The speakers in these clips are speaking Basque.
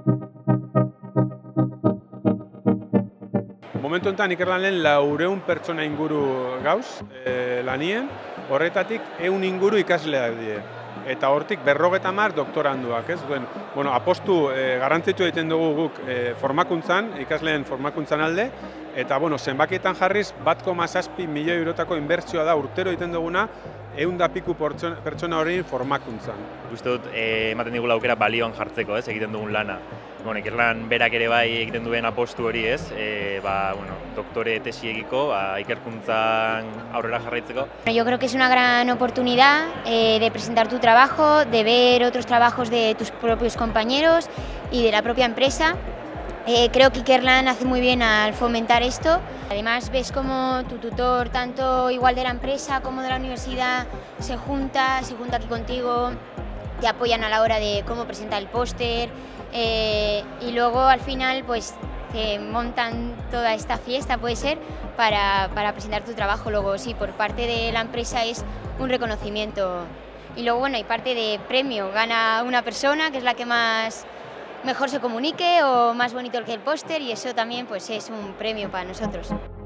Momentu honetan ikerlanen 400 pertsona inguru gauz lanien, horretatik 100 inguru ikasleak die. Eta hortik 50 doktoranduak, ez? Apostu garrantzitsu egiten dugu guk formakuntzan, ikasleen formakuntzan alde, eta zenbakietan jarriz 1,7 milioi eurotako inbertsioa da urtero egiten duguna 100 piku pertsona horien formakuntzan. Uste dut, ematen digula aukera balioan jartzeko, ez, egiten dugun lana. Ikerlan berak ere bai egiten duen apostu hori, ez, doktore tesiekiko, ikerkuntzan aurrera jarraitzeko. Yo creo que es una gran oportunidad de presentar tu trabajo, de ver otros trabajos de tus propios compañeros y de la propia empresa. Creo que Ikerlan hace muy bien al fomentar esto. Además ves cómo tu tutor, tanto igual de la empresa como de la universidad, se junta aquí contigo, te apoyan a la hora de cómo presentar el póster y luego al final pues te montan toda esta fiesta, puede ser, para presentar tu trabajo. Luego sí, por parte de la empresa es un reconocimiento. Y luego hay parte de premio, gana una persona que es la que mejor se comunique o más bonito que el póster, y eso también pues es un premio para nosotros.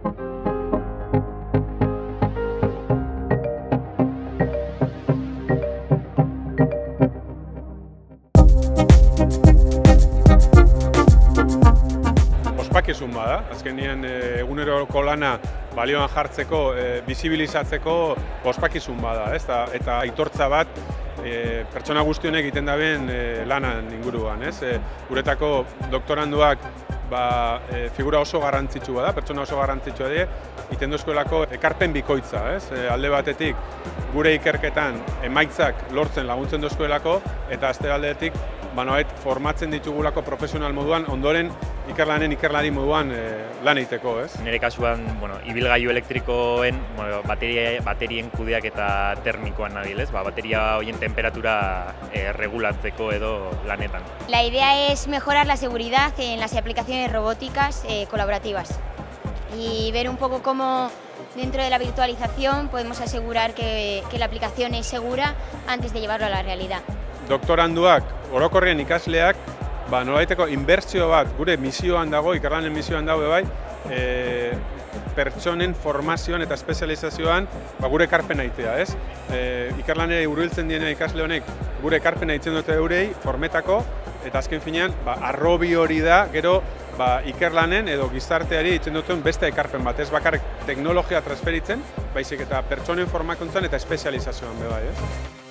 Ospakizun bada, azkenean eguneroko lana balioan jartzeko, bizibilizatzeko ospakizun bada, eta aitortza bat pertsona guztionek egiten daben lanan inguruan. Guretako doktoranduak figura oso garrantzitsua da, pertsona oso garrantzitsua die, egiten duzkoelako ekarpen bikoitza. Alde batetik gure ikerketan emaitzak lortzen laguntzen duzkoelako, eta azte aldetik formatzen ditugulako profesional moduan, ondoren ikerlanen ikerlari moduan lan egiteko. Nire kasuan, ibilgailu elektrikoen baterien kudeaketa termikoan nabil, bateria horien temperatura regulatzeko edo lanetan. La idea es mejorar la seguridad en las aplicaciones robóticas colaborativas y ver un poco cómo dentro de la virtualización podemos asegurar que la aplicación es segura antes de llevarlo a la realidad. Doktoranduak, orokorrean ikasleak, nolabaiteko inbertsio bat gure misioan dago, ikerlanen misioan dago bai, pertsonen formazioan eta espezializazioan gure ekarpena egitea, ez? Ikerlanera hurbiltzen diena ikasle honek gure ekarpena egiten dute eurei formetako, eta azken finean arrobi hori da gero ikerlanen edo gizarteari egiten duten beste ekarpen bat, ez bakarrik teknologia transferitzen, baizik eta pertsonen formakuntzan eta espezializazioan bai, ez?